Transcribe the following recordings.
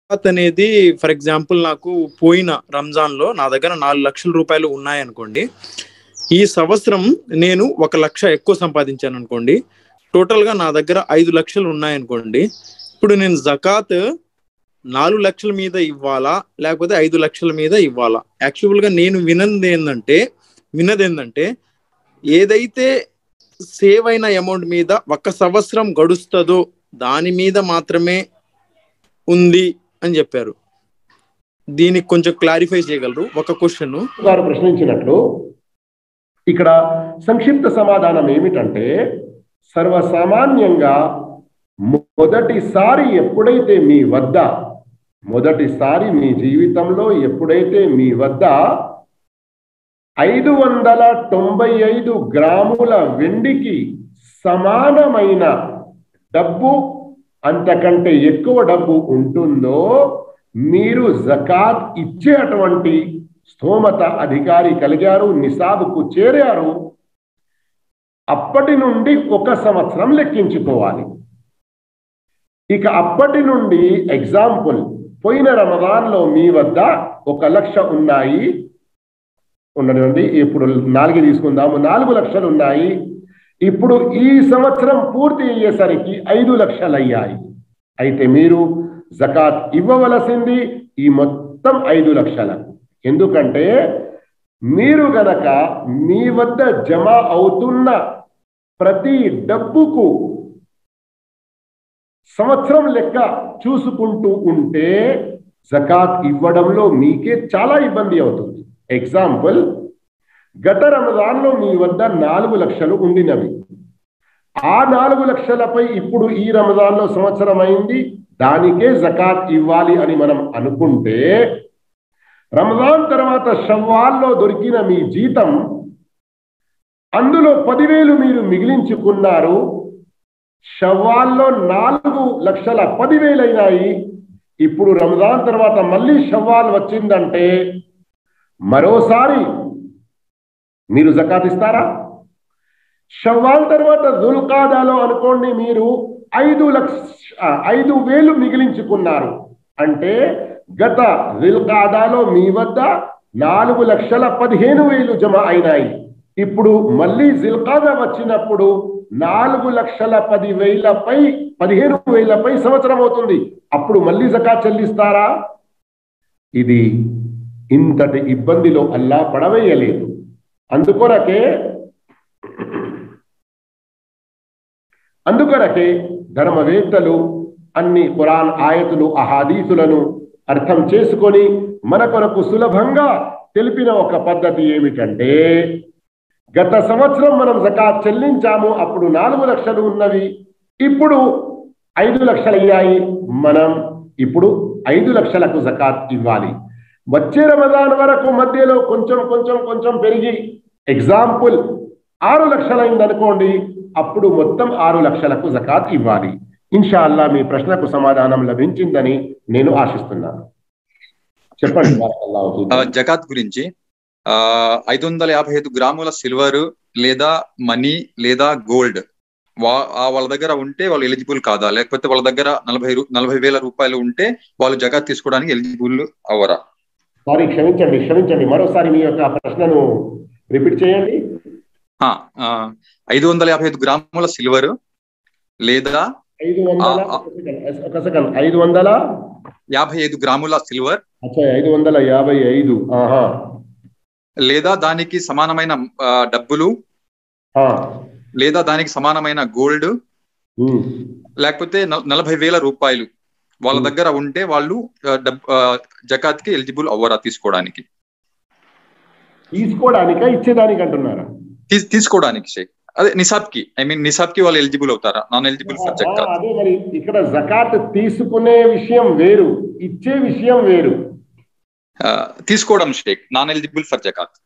అనేది for example నాకు పోయిన రంజాన్లో నా దగ్గర 4 లక్షల రూపాయలు ఉన్నాయనుకోండి. ఈ సంవత్సరం నేను 1 లక్ష ఎక్కువ సంపాదించాను అనుకోండి. టోటల్గా నా దగ్గర 5 లక్షలు ఉన్నాయనుకోండి. ఇప్పుడు నేను జకాత్ 4 లక్షల మీద ఇవ్వాలా లేకపోతే 5 లక్షల మీద ఇవ్వాలా? యాక్చువల్గా నేను విన్నది ఏంటంటే ఏదైతే సేవ్ అయిన అమౌంట్ మీద 1 సంవత్సరం గడుస్తుందో దాని మీద మాత్రమే ఉంది అని చెప్పారు. దీనికి కొంచెం క్లారిఫై చేయగలరు? ఒక క్వశ్చన్ గారు ప్రశ్నించినట్లు ఇక్కడ సంక్షిప్త సమాధానం ఏమిటంటే, సర్వసామాన్యంగా మొదటిసారి మీ జీవితంలో ఎప్పుడైతే మీ వద్ద 595 గ్రాముల వెండికి సమానమైన డబ్బు, అంతకంటే ఎక్కువ డబ్బు ఉంటుందో మీరు జకాత్ ఇచ్చే అటువంటి స్థోమత అధికారి కలిగారు, నిసాబుకు చేరారు. అప్పటి నుండి 1 సంవత్సరం లెక్కించుకోవాలి. ఇక అప్పటి నుండి ఎగ్జాంపుల్, పోయిన రమదాన్లో మీ వద్ద 1 లక్ష ఉన్నాయి, ఉండనివ్వండి, ఇప్పుడు 4 తీసుకుందాము, 4 లక్షలు ఉన్నాయి. ఇప్పుడు ఈ సంవత్సరం పూర్తి అయ్యేసరికి 5 లక్షలు అయ్యాయి. అయితే మీరు జకాత్ ఇవ్వవలసింది ఈ మొత్తం 5 లక్షలకు. ఎందుకంటే మీరు గనక మీ వద్ద జమ అవుతున్న ప్రతి డబ్బుకు సంవత్సరం లెక్క చూసుకుంటూ ఉంటే జకాత్ ఇవ్వడంలో మీకే చాలా ఇబ్బంది అవుతుంది. ఎగ్జాంపుల్, గత రమదాన్లో మీ వద్ద 4 లక్షలు ఉండినవి. ఆ 4 లక్షలపై ఇప్పుడు ఈ రమదాన్లో సంవత్సరం అయింది, దానికే జకాత్ ఇవ్వాలి అని మనం అనుకుంటే, రమదాన్ తర్వాత షవ్వాల్లో దొరికిన మీ జీతం, అందులో 10,000 మీరు మిగిలించుకున్నారు. షవ్వాల్లో 4,10,000 అయినాయి. ఇప్పుడు రమదాన్ తర్వాత మళ్ళీ షవ్వాల్ వచ్చిందంటే మరోసారి మీరు జకాత్ ఇస్తారా? షవ్వాల్ తర్వాత దుల్ఖాదాలో అనుకోండి మీరు 5,000 మిగిలించుకున్నారు. అంటే గత దుల్ఖాదాలో మీ వద్ద 4,15,000 జమ అయినాయి. ఇప్పుడు మళ్ళీ జిల్ఖాదా వచ్చినప్పుడు 4,10,000పై సంవత్సరం అవుతుంది. అప్పుడు మళ్ళీ జకాత్ చెల్లిస్తారా? ఇది ఇంతటి ఇబ్బందిలో అల్లా పడవేయలేదు. అందుకొరకే ధర్మవేత్తలు అన్ని ఖురాన్ ఆయతులు, అహాదీసులను అర్థం చేసుకొని మన కొరకు సులభంగా తెలిపిన ఒక పద్ధతి ఏమిటంటే, గత సంవత్సరం మనం జకాత్ చెల్లించాము, అప్పుడు 4 లక్షలు ఉన్నవి, ఇప్పుడు 5 లక్షలు అయ్యాయి. మనం ఇప్పుడు 5 లక్షలకు జకాత్ ఇవ్వాలి. వచ్చే రమదాన్ వరకు మధ్యలో కొంచెం పెరిగి ఎగ్జాంపుల్ 6 లక్షలైంది అనుకోండి, అప్పుడు మొత్తం 6 లక్షలకు జకాత్ ఇవ్వాలి. ఇన్షాల్లా మీ ప్రశ్నకు సమాధానం లభించిందని నేను ఆశిస్తున్నాను. చెప్పండి. జకాత్ గురించి 555 గ్రాముల సిల్వర్ లేదా మనీ లేదా గోల్డ్ వాళ్ళ దగ్గర ఉంటే వాళ్ళు ఎలిజిబుల్ కాదా? లేకపోతే వాళ్ళ దగ్గర 40,000 రూపాయలు ఉంటే వాళ్ళు జకాత్ తీసుకోవడానికి ఎలిజిబుల్ అవ్వరా? సారీ, క్షమించండి, మరోసారి మీ యొక్క ప్రశ్నను రిపీట్ చేయండి. 555 గ్రాముల సిల్వర్ లేదా 555 గ్రాముల సిల్వర్, 555 లేదా దానికి సమానమైన డబ్బులు, లేదా దానికి సమానమైన గోల్డ్, లేకపోతే 40,000 రూపాయలు వాళ్ళ దగ్గర ఉంటే వాళ్ళు జకాత్ కి ఎలిజిబుల్ అవ్వరా? తీసుకోవడానికి ఇచ్చేదానికి అంటున్నారా? తీసుకోవడానికి షేక్, అదే నిసాబ్ కి వాళ్ళు ఎలిజిబుల్ అవుతారా? నాన్ ఎలిజిబుల్ ఫర్ జకాత్. అదే మరి ఇక్కడ జకాత్ తీసుకునే విషయం వేరు, ఇచ్చే విషయం వేరు. తీసుకోవడం షేక్ నాన్ ఎలిజిబుల్ ఫర్ జకాత్.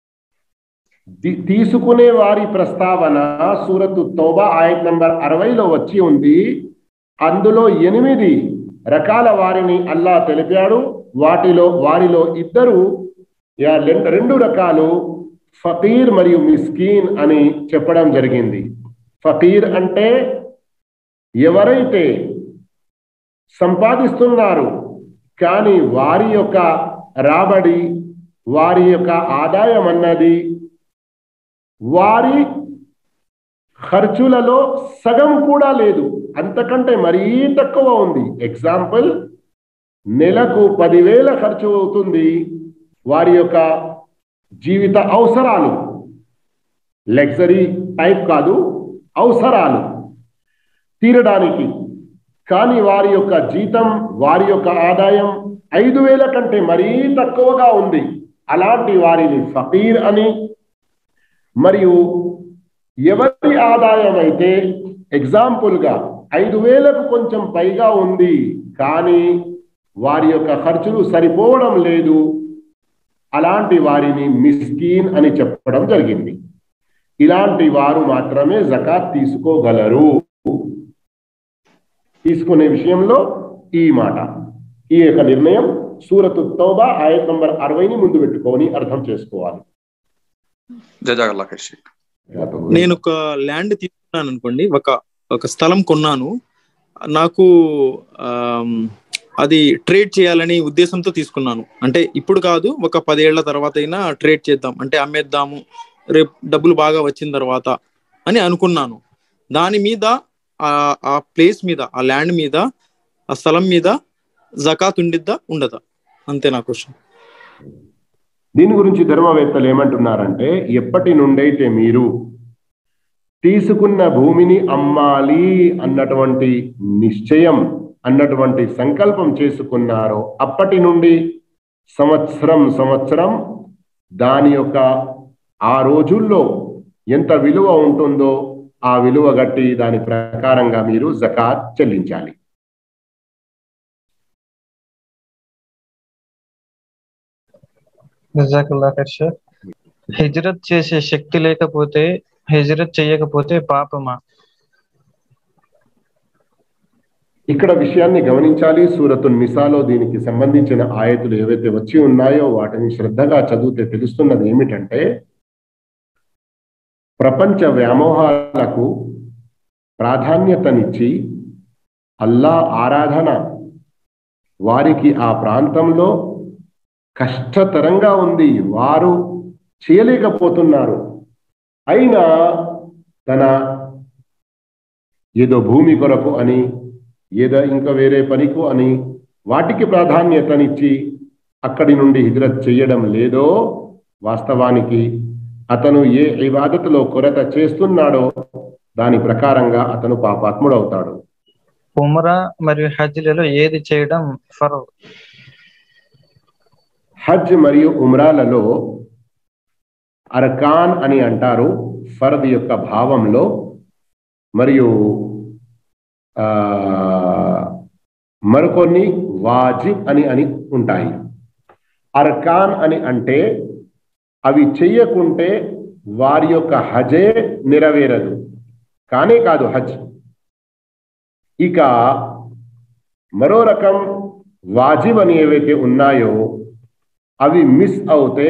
తీసుకునే వారి ప్రస్తావన సూరతు తౌబా ఆయత్ నంబర్ 60లో వచ్చి ఉంది. అందులో 8 రకాల వారిని అల్లా తెలిపాడు. వారిలో 2 రకాలు ఫకీర్ మరియు మిస్కీన్ అని చెప్పడం జరిగింది. ఫకీర్ అంటే ఎవరైతే సంపాదిస్తున్నారు కానీ వారి యొక్క రాబడి, వారి యొక్క ఆదాయం అన్నది వారి ఖర్చులలో సగం కూడా లేదు, అంతకంటే మరీ తక్కువ ఉంది. ఎగ్జాంపుల్, నెలకు 10,000 ఖర్చు అవుతుంది వారి యొక్క జీవిత అవసరాలు, లగ్జరీ టైప్ కాదు, అవసరాలు తీరడానికి. కానీ వారి యొక్క జీతం, వారి యొక్క ఆదాయం 5,000 కంటే మరీ తక్కువగా ఉంది. అలాంటి వారిని ఫకీర్ అని, మరియు ఎవరి ఆదాయం అయితే ఎగ్జాంపుల్గా 5,000కు కొంచెం పైగా ఉంది కానీ వారి యొక్క ఖర్చులు సరిపోవడం లేదు, అలాంటి వారిని మిస్కీన్ అని చెప్పడం జరిగింది. ఇలాంటి వారు మాత్రమే జకాత్ తీసుకోగలరు. తీసుకునే విషయంలో ఈ మాట, ఈ యొక్క నిర్ణయం సూరతు తౌబా ఆయత్ నంబర్ 60ని ముందు పెట్టుకొని అర్థం చేసుకోవాలి. నేను ఒక ల్యాండ్ తీసుకున్నాను అనుకోండి, ఒక స్థలం కొన్నాను, నాకు అది ట్రేడ్ చేయాలని ఉద్దేశంతో తీసుకున్నాను. అంటే ఇప్పుడు కాదు, ఒక 10 ఏళ్ల తర్వాత అయినా ట్రేడ్ చేద్దాం, అంటే అమ్మేద్దాము, రేపు డబ్బులు బాగా వచ్చిన తర్వాత అని అనుకున్నాను. దాని మీద, ఆ ప్లేస్ మీద, ఆ ల్యాండ్ మీద, ఆ స్థలం మీద జకాత్ ఉండిద్దా ఉండదా? అంతే నా క్వశ్చన్. దీని గురించి ధర్మవేత్తలు ఏమంటున్నారంటే, ఎప్పటి నుండైతే మీరు తీసుకున్న భూమిని అమ్మాలి అన్నటువంటి నిశ్చయం, అన్నటువంటి సంకల్పం చేసుకున్నారో అప్పటి నుండి సంవత్సరం దాని యొక్క ఆ రోజుల్లో ఎంత విలువ ఉంటుందో ఆ విలువ గట్టి దాని ప్రకారంగా మీరు జకాత్ చెల్లించాలి. హిజ్రత్ చేసే శక్తి లేకపోతే హిజ్రత్ చేయకపోతే పాపమా? ఇక్కడ విషయాన్ని గమనించాలి. సూరతున్ నిసాలో దీనికి సంబంధించిన ఆయతులు ఏవైతే వచ్చి ఉన్నాయో వాటిని శ్రద్ధగా చదివితే తెలుస్తున్నది ఏమిటంటే, ప్రపంచ వ్యామోహాలకు ప్రాధాన్యతనిచ్చి అల్లా ఆరాధన వారికి ఆ ప్రాంతంలో కష్టతరంగా ఉంది, వారు చేయలేకపోతున్నారు. అయినా తన ఏదో భూమి కొరకు అని, ఏదో ఇంకా వేరే పనికు అని వాటికి ప్రాధాన్యతనిచ్చి అక్కడి నుండి హిజ్రత్ చేయడం లేదో, వాస్తవానికి అతను ఏ ఇబాదతులో కొరత చేస్తున్నాడో దాని ప్రకారంగా అతను పాపాత్ముడవుతాడు. ఉమ్రా మరియు హజ్లలో ఏది చేయడం ఫర్జ్? హజ్ మరియు ఉమ్రాలలో అర్కాన్ అని అంటారు ఫర్ద్ యొక్క భావంలో, మరియు మరికొన్ని వాజిబ్ అని ఉంటాయి. అర్కాన్ అని అంటే అవి చెయ్యకుంటే వారి యొక్క హజే నెరవేరదు, కానే కాదు హజ్. ఇక మరో రకం వాజిబ్ అని ఏవైతే ఉన్నాయో అవి మిస్ అవుతే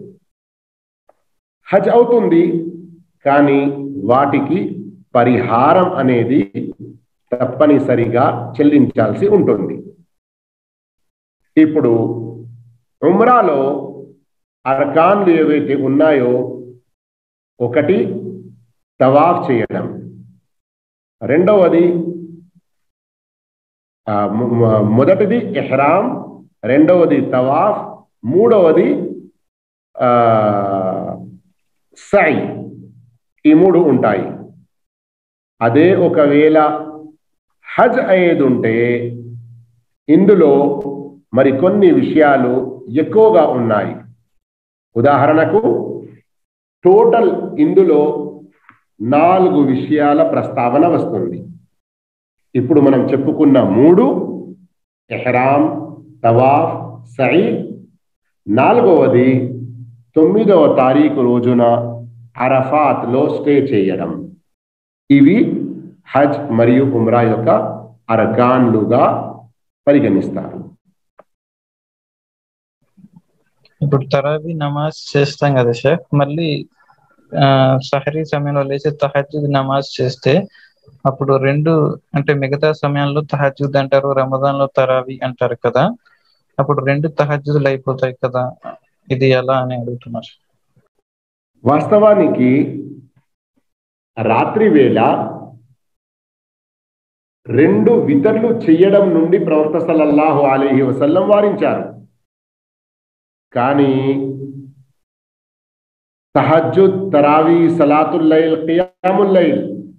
హజ్ అవుతుంది, కానీ వాటికి పరిహారం అనేది తప్పనిసరిగా చెల్లించాల్సి ఉంటుంది. ఇప్పుడు ఉమ్రాలో అర్కాన్లు ఏవైతే ఉన్నాయో, ఒకటి తవాఫ్ చేయడం, రెండవది మొదటిది ఇహ్రామ్, రెండవది తవాఫ్, మూడవది సై. ఈ మూడు ఉంటాయి. అదే ఒకవేళ హజ్ అయ్యేది ఉంటే ఇందులో మరికొన్ని విషయాలు ఎక్కువగా ఉన్నాయి. ఉదాహరణకు టోటల్ ఇందులో 4 విషయాల ప్రస్తావన వస్తుంది. ఇప్పుడు మనం చెప్పుకున్న 3, ఇహ్రామ్, తవాఫ్, సై. 4వది 9వ తారీఖు రోజున అరఫాత్లో స్టే చేయడం. ఇవి హజ్ మరియు ఉమ్రా యొక్క అర్కాన్లుగా పరిగణిస్తారు. ఇప్పుడు తరావీ నమాజ్ చేస్తాం కదా సార్, మళ్ళీ సహరీ సమయంలో లేచి తహజ్జుద్ నమాజ్ చేస్తే అప్పుడు 2 అంటే మిగతా సమయంలో తహజ్జుద్ అంటారు, రమదాన్ లో తరావీ అంటారు కదా, అప్పుడు 2 తహజ్జుదులు అయిపోతాయి కదా, ఇది ఎలా అని అడుగుతున్నారు. వాస్తవానికి రాత్రి వేళ 2 వితర్లు చెయ్యడం నుండి ప్రవక్త సల్లల్లాహు అలైహి వసల్లం వారించారు. కానీ తహజ్జుద్, తరావీ, సలాతుల్ లైల్, ఖియాముల్ లైల్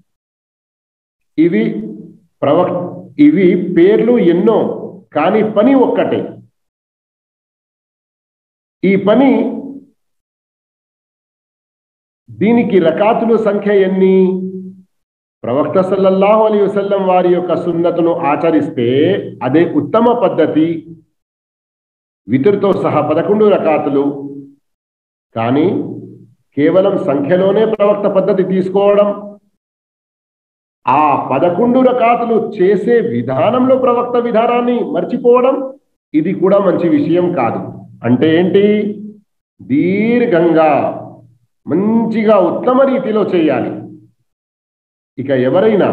ఇవి పేర్లు ఎన్నో, కానీ పని ఒక్కటే. ఈ పని దీనికి రకాతుల సంఖ్య ఎన్ని? ప్రవక్త సల్లల్లాహు అలైహి వసల్లం వారి యొక్క సున్నతును ఆచరిస్తే అదే ఉత్తమ పద్ధతి. వితర్తో సహా 11 రకాతులు. కానీ కేవలం సంఖ్యలోనే ప్రవక్త పద్ధతి తీసుకోవడం, ఆ 11 రకాతులు చేసే విధానంలో ప్రవక్త విధానాన్ని మర్చిపోవడం, ఇది కూడా మంచి విషయం కాదు. అంటే ఏంటి? దీర్ఘంగా మంచిగా ఉత్తమ రీతిలో చేయాలి. ఇక ఎవరైనా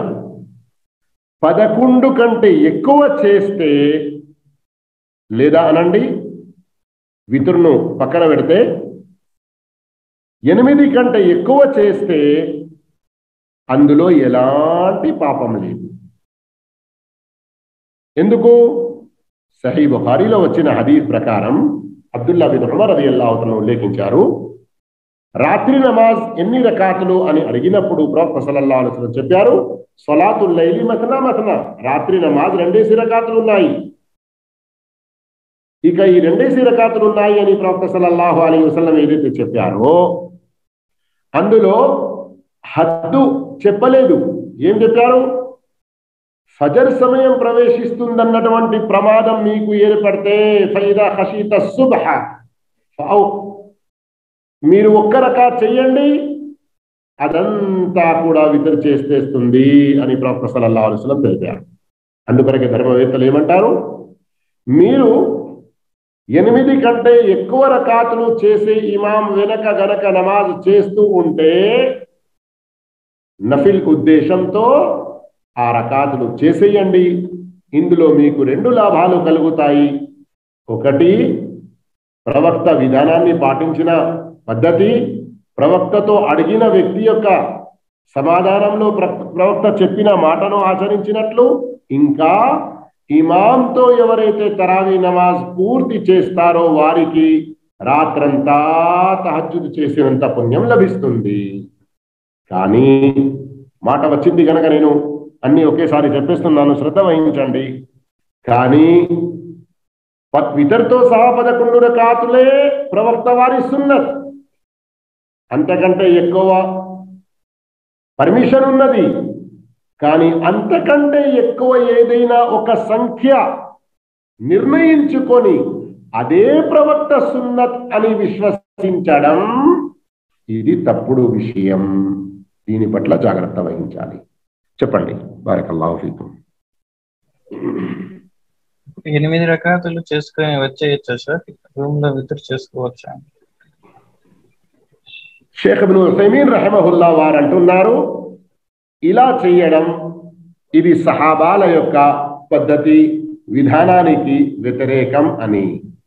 11 కంటే ఎక్కువ చేస్తే, లేదా అనండి వితుర్ను పక్కన పెడితే 8 కంటే ఎక్కువ చేస్తే అందులో ఎలాంటి పాపం లేదు. ఎందుకు? సహీ బుఖారీలో వచ్చిన హదీస్ ప్రకారం అబ్దుల్లా బిన్ ఉమర్ రలియల్లాహు అన్హు ఉల్లేఖించారు, రాత్రి నమాజ్ ఎన్ని రకాతులు అని అడిగినప్పుడు ప్రవక్త సల్లల్లాహు అలైహి వసల్లం చెప్పారు, సలాతుల్ లైలి మసనా మసనా, రాత్రి నమాజ్ 2 రకాతులు ఉన్నాయి. ఇక ఈ 2 రకాతులు ఉన్నాయి అని ప్రవక్త సల్లల్లాహు అలైహి వసల్లం ఏదైతే చెప్పారో అందులో హద్దు చెప్పలేదు. ఏం చెప్పారు? ఫజర్ సమయం ప్రవేశిస్తుందన్నటువంటి ప్రమాదం మీకు ఏర్పడితే ఫైదా ఖషీత సుబ్హ మీరు 1 రకాత్ చెయ్యండి, అదంతా కూడా వితర్ చేస్తేస్తుంది అని ప్రవక్త సల్లల్లాహు అలైహి వసల్లం తెలిపారు. అందుకొరకే ధర్మవేత్తలు ఏమంటారు? మీరు 8 కంటే ఎక్కువ రకాతులు చేసే ఇమాం వెనక గనక నమాజ్ చేస్తూ ఉంటే నఫిల్ ఉద్దేశంతో ఆ రకాతులు చేసేయండి. ఇందులో మీకు 2 లాభాలు కలుగుతాయి. ఒకటి, ప్రవక్త విధానాన్ని పాటించిన పద్ధతి, ప్రవక్తతో అడిగిన వ్యక్తి యొక్క సమాధానంలో ప్రవక్త చెప్పిన మాటను ఆచరించినట్లు. ఇంకా ఇమాంతో ఎవరైతే తరావీ నమాజ్ పూర్తి చేస్తారో వారికి రాత్రంతా తహజ్జుద్ చేసినంత పుణ్యం లభిస్తుంది. కానీ మాట వచ్చింది కనుక నేను అన్ని ఒకేసారి చెప్పేస్తున్నాను, శ్రద్ధ వహించండి. కానీ వితర్తో సహా 11 రకాతులే ప్రవక్త వారి సున్నత్. అంతకంటే ఎక్కువ పర్మిషన్ ఉన్నది. కానీ అంతకంటే ఎక్కువ ఏదైనా ఒక సంఖ్య నిర్ణయించుకొని అదే ప్రవక్త సున్నత్ అని విశ్వసించడం ఇది తప్పుడు విషయం. దీని పట్ల జాగ్రత్త వహించాలి. చెప్పండి. బారకల్లాహు ఫీకుం. 8 రకాతులు చేసుకుని వచ్చేయచ్చా సార్? రూమ్ లో వితర్ చేసుకోవచ్చా? షేఖ్ ఇబ్న్ ఉసైమీన్ రహిమహుల్లా వారు అంటున్నారు, ఇలా చేయడం ఇది సహాబాల యొక్క పద్ధతి విధానానికి వ్యతిరేకం అని.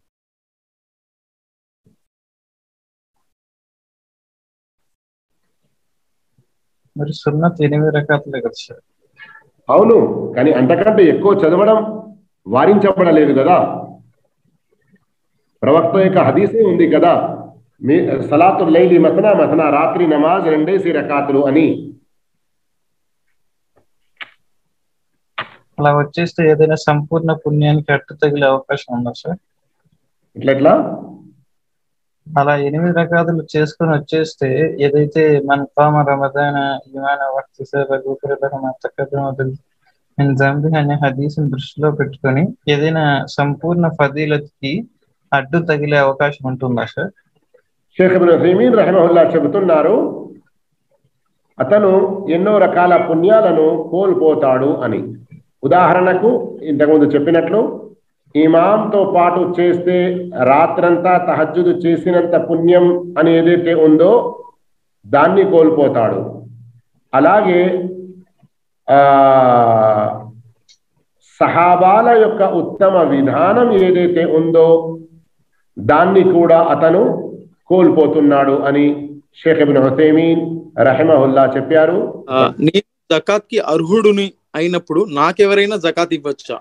మరి సున్నత్ 8 రకాతులే కదా సార్? అవును, కానీ అంతకంటే ఎక్కువ చదవడం వారించబడలేదు కదా. ప్రవక్త యొక్క హదీసే ఉంది కదా, మీ సలాతుల్ లైలి మసనా మసనా, రాత్రి నమాజ్ 2 రకాతులు అని. అలా వచ్చేస్తే ఏదైనా సంపూర్ణ పుణ్యానికి అట్టు తగిలే అవకాశం ఉందా సార్? ఎట్లా అలా 8 రకాతులు చేసుకుని వచ్చేస్తే ఏదైతే మన కామ రమదాన ఇమాన వక్తి అనే హదీసుని దృష్టిలో పెట్టుకొని ఏదైనా సంపూర్ణ ఫదీలత్కి అడ్డు తగిలే అవకాశం ఉంటుందా సార్? షేఖ్ ఇబ్న్ ఉసైమీన్ రహిమహుల్లా చెబుతున్నారు, అతను ఎన్నో రకాల పుణ్యాలను కోల్పోతాడు అని. ఉదాహరణకు ఇంతకుముందు చెప్పినట్లు ఇమాంతో పాటు చేస్తే రాత్రంతా తహజ్జుద్ చేసినంత పుణ్యం అని ఏదైతే ఉందో దాన్ని కోల్పోతాడు. అలాగే సహాబాల యొక్క ఉత్తమ విధానం ఏదైతే ఉందో దాన్ని కూడా అతను కోల్పోతున్నాడు అని షేఖ్ ఇబ్న్ ఉసైమీన్ రహిమహుల్లా చెప్పారు. నేను జకాత్ కి అర్హుడుని అయినప్పుడు నాకెవరైనా జకాత్ ఇవ్వచ్చా?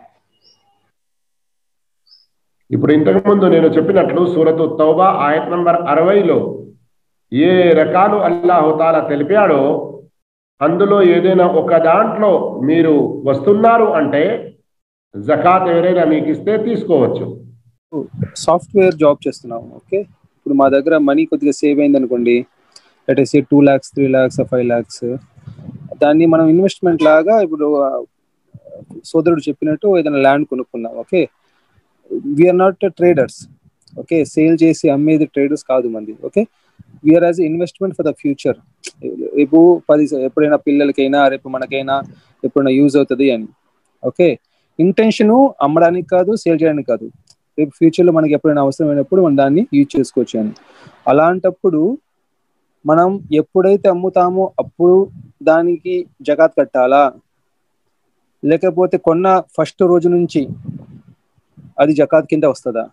ఇప్పుడు ఇంతకు ముందు నేను చెప్పినట్లు సూరతు తౌబా ఆయత్ నంబర్ 60లో ఏ రకాలు అల్లాహుతాలా తెలిపాడో అందులో ఏదైనా ఒక దాంట్లో మీరు వస్తున్నారు అంటే జకాత్ ఎవరైనా మీకు ఇస్తే తీసుకోవచ్చు. సాఫ్ట్వేర్ జాబ్ చేస్తున్నాము. ఓకే, ఇప్పుడు మా దగ్గర మనీ కొద్దిగా సేవ్ అయింది అనుకోండి, let us say 2 lakhs 3 lakhs 5 lakhs, దాన్ని మనం ఇన్వెస్ట్మెంట్ లాగా ఇప్పుడు సోదరుడు చెప్పినట్టు ఏదైనా ల్యాండ్ కొనుక్కున్నాం. Okay, we're not traders. Okay, sale చేసి అమ్మేది ట్రేడర్స్ కాదు మంది. Okay, we're as investment for the future. రేపు ఎప్పుడైనా పిల్లలకైనా రేపు మనకైనా ఎప్పుడైనా యూజ్ అవుతుంది అని. ఓకే, ఇంటెన్షను అమ్మడానికి కాదు, సేల్ చేయడానికి కాదు, రేపు ఫ్యూచర్లో మనకి ఎప్పుడైనా అవసరమైనప్పుడు మనం దాన్ని యూజ్ చేసుకోవచ్చు అని. అలాంటప్పుడు మనం ఎప్పుడైతే అమ్ముతామో అప్పుడు దానికి జకాత్ కట్టాలా, లేకపోతే కొన్న ఫస్ట్ రోజు నుంచి అది జకాత్ కింద వస్తుందా?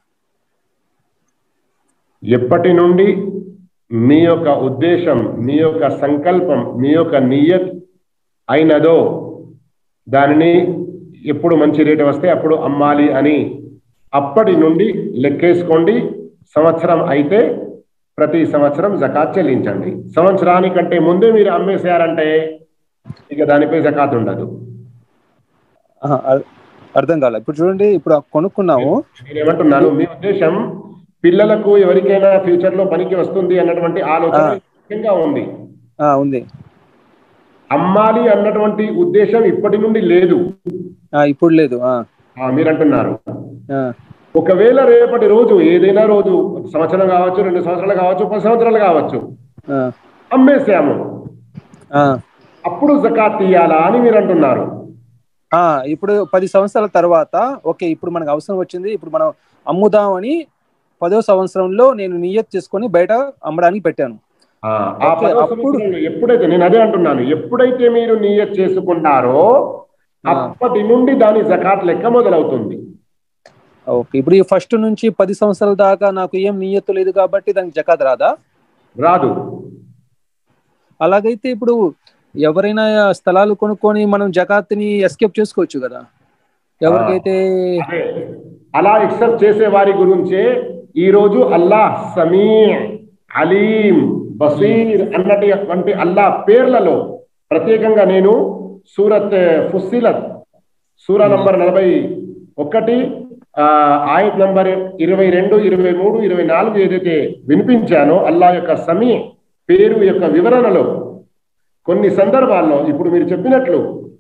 ఎప్పటి నుండి మీ యొక్క ఉద్దేశం, మీ యొక్క సంకల్పం, మీ యొక్క నియత్ అయినదో దానిని ఎప్పుడు మంచి రేటు వస్తే అప్పుడు అమ్మాలి అని అప్పటి నుండి లెక్కేసుకోండి. సంవత్సరం అయితే ప్రతి సంవత్సరం జకాత్ చెల్లించండి. సంవత్సరానికంటే ముందే మీరు అమ్మేసారంటే ఇక దానిపై జకాత్ ఉండదు. అర్థం కాలే. ఇప్పుడు చూడండి, ఇప్పుడు కొనుక్కున్నాము. నేనేమంటున్నాను, మీ ఉద్దేశం పిల్లలకు ఎవరికైనా ఫ్యూచర్ లో పనికి వస్తుంది అన్నటువంటి ఆలోచన ముఖ్యంగా ఉంది. అమ్మాలి అన్నటువంటి ఉద్దేశం ఇప్పటి నుండి లేదు, ఇప్పుడు లేదు మీరంటున్నారు. ఒకవేళ రేపటి రోజు ఏదైనా రోజు, సంవత్సరం కావచ్చు, 2 సంవత్సరాలు కావచ్చు, 10 సంవత్సరాలు కావచ్చు, అమ్మేసాము, అప్పుడు జకాత్ తీయాలా అని మీరు అంటున్నారు. ఇప్పుడు 10 సంవత్సరాల తర్వాత ఓకే, ఇప్పుడు మనకు అవసరం వచ్చింది, ఇప్పుడు మనం అమ్ముదామని 10వ సంవత్సరంలో నేను నియత్ చేసుకొని బయట అమ్మడానికి పెట్టాను. ఎప్పుడైతే నేను అదే అంటున్నాను, ఎప్పుడైతే మీరు నియత్ చేసుకున్నారో అప్పటి నుండి దాని జకాత్ లెక్క మొదలవుతుంది. ఓకే, ఇప్పుడు ఈ ఫస్ట్ నుంచి 10 సంవత్సరాల దాకా నాకు ఏం నియత్తు లేదు కాబట్టి దానికి జకాత్ రాదా? రాదు. అలాగైతే ఇప్పుడు ఎవరైనా స్థలాలు కొనుక్కొని మనం జకాత్ని ఎస్కేప్ చేసుకోవచ్చు కదా. ఎవరికైతే అలా ఎక్సెప్ట్ చేసే వారి గురించే ఈ రోజు అల్లాహ్ సమీ, అలీం, బసీర్ అన్నటువంటి అల్లాహ్ పేర్లలో ప్రత్యేకంగా నేను సూరత్ ఫుస్సిలత్ సూరా నంబర్ 41 ఆయత్ నంబర్ 22, 23, 24 ఏదైతే వినిపించానో అల్లాహ్ యొక్క సమీ పేరు యొక్క వివరణలో కొన్ని సందర్భాల్లో ఇప్పుడు మీరు చెప్పినట్లు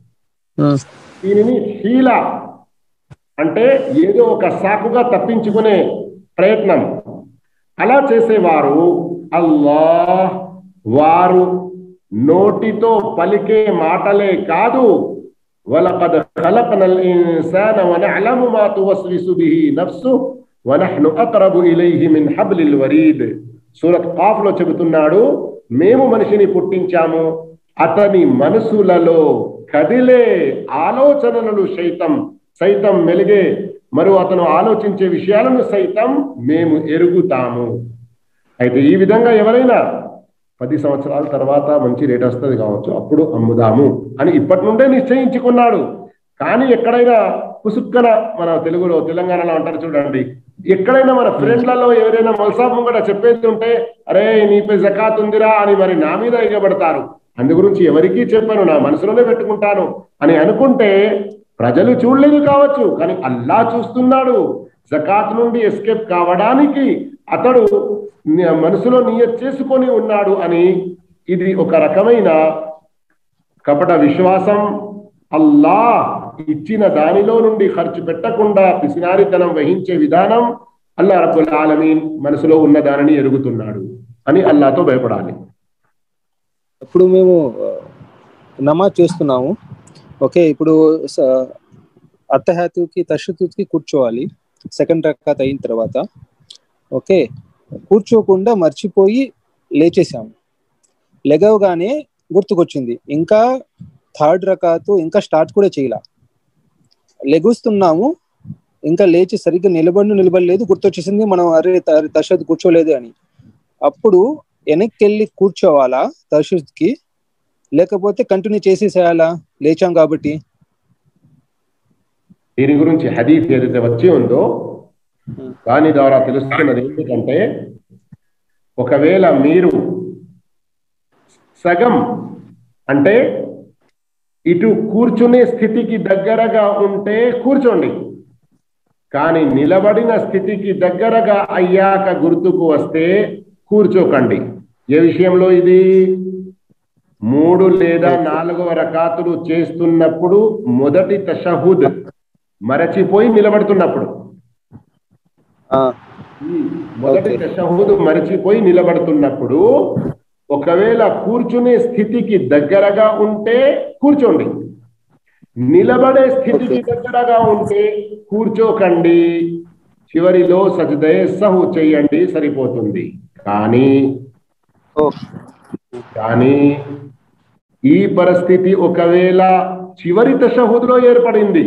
దీనిని హీలా అంటే ఏదో ఒక సాకుగా తప్పించుకునే ప్రయత్నం అలా చేసేవారు అల్లాహ్ వారు నోటితో పలికే మాటలే కాదు, వలకద్ ఖలక్నల్ ఇన్సాన వనఅలము మా తువస్విసు బిహి నఫ్సు వనహ్ను అక్రబు ఇలైహి మిన్ హబ్లిల్ వరీద్. సూరత్ ఖాఫ్ లో చెబుతున్నాడు, మేము మనిషిని పుట్టించాము, అతని మనసులలో కదిలే ఆలోచనలను సైతం మెలిగే మరియు అతను ఆలోచించే విషయాలను సైతం మేము ఎరుగుతాము. అయితే ఈ విధంగా ఎవరైనా 10 సంవత్సరాల తర్వాత మంచి రేట్ వస్తుంది కావచ్చు, అప్పుడు అమ్ముదాము అని ఇప్పటి నుండే నిశ్చయించుకున్నాడు. కానీ ఎక్కడైనా పుసుక్కన, మన తెలుగులో తెలంగాణలో అంటారు చూడండి, ఎక్కడైనా మన ఫ్రెండ్లలో ఎవరైనా మల్సాబ్ ముంగట చెప్పేది ఉంటే అరే నీపై జకాత్ ఉందిరా అని మరి నా మీద ఎగబడతారు. అందు గురించి ఎవరికీ చెప్పాను, నా మనసులోనే పెట్టుకుంటాను అని అనుకుంటే ప్రజలు చూడలేదు కావచ్చు, కానీ అల్లాహ్ చూస్తున్నాడు. జకాత్ నుండి ఎస్కేప్ కావడానికి అతడు మనసులో నియత్ చేసుకొని ఉన్నాడు అని ఇది ఒక రకమైన కపట విశ్వాసం. అల్లాహ్ ఇచ్చిన దానిలో నుండి ఖర్చు పెట్టకుండా పిసినారితనం వహించే విధానం అల్లాహ్ రబ్బుల్ ఆలమీన్ మనసులో ఉన్న దానిని ఎరుగుతున్నాడు అని అల్లాహ్తో భయపడాలి. ఇప్పుడు మేము నమాజ్ చేస్తున్నాము. ఓకే, ఇప్పుడు అత్తహాతుకి తషహుద్కి కూర్చోవాలి సెకండ్ రకాత్ అయిన తర్వాత. ఓకే, కూర్చోకుండా మర్చిపోయి లేచేసాము. లెగవగానే గుర్తుకొచ్చింది ఇంకా థర్డ్ రకాతు ఇంకా స్టార్ట్ కూడా చేయాల. లెగుస్తున్నాము, ఇంకా లేచి సరిగ్గా నిలబడలేదు, గుర్తొచ్చేసింది మనం అరే తషహద్ కూర్చోలేదు అని. అప్పుడు వెనక్కి వెళ్ళి కూర్చోవాలా తషహద్కి, లేకపోతే కంటిన్యూ చేసేసేయాలా లేచాం కాబట్టి? దీని గురించి హదీస్ ఏదైతే వచ్చి ఉందో దాని ద్వారా తెలుస్తున్నది ఏంటంటే, ఒకవేళ మీరు సగం అంటే ఇటు కూర్చునే స్థితికి దగ్గరగా ఉంటే కూర్చోండి, కానీ నిలబడిన స్థితికి దగ్గరగా అయ్యాక గుర్తుకు వస్తే కూర్చోకండి. ఏ విషయంలో ఇది? 3 లేదా 4వ రకాతులు చేస్తున్నప్పుడు మొదటి తషహుద్ మరచిపోయి నిలబడుతున్నప్పుడు, మొదటి తషహుద్ మరచిపోయి నిలబడుతున్నప్పుడు ఒకవేళ కూర్చునే స్థితికి దగ్గరగా ఉంటే కూర్చోండి, నిలబడే స్థితికి దగ్గరగా ఉంటే కూర్చోకండి. చివరిలో సజ్దే సహు చేయండి, సరిపోతుంది. కానీ ఈ పరిస్థితి ఒకవేళ చివరి తషహుద్లో ఏర్పడింది,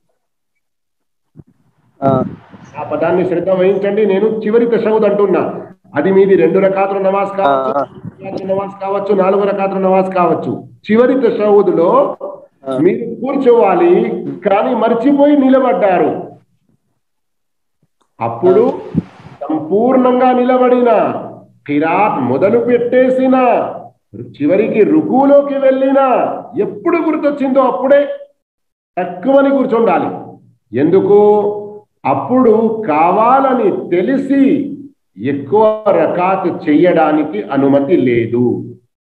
ఆ పదాన్ని శ్రద్ధ వహించండి. నేను చివరి తషహుద్ అంటున్నా, అది మీది 2 రకాతుల నమాజ్ కావచ్చు, 4 రకాతుల నమాజ్ కావచ్చు. చివరి తషహుద్లో మీరు కూర్చోవాలి, కానీ మర్చిపోయి నిలబడ్డారు. అప్పుడు సంపూర్ణంగా నిలబడిన, ఖిరాత్ మొదలు పెట్టేసిన, చివరికి రుకులోకి వెళ్ళిన, ఎప్పుడు గుర్తొచ్చిందో అప్పుడే తక్కువని కూర్చుండాలి. ఎందుకు? అప్పుడు కావాలని తెలిసి ఎక్కువ రకాత్ చెయ్యడానికి అనుమతి లేదు.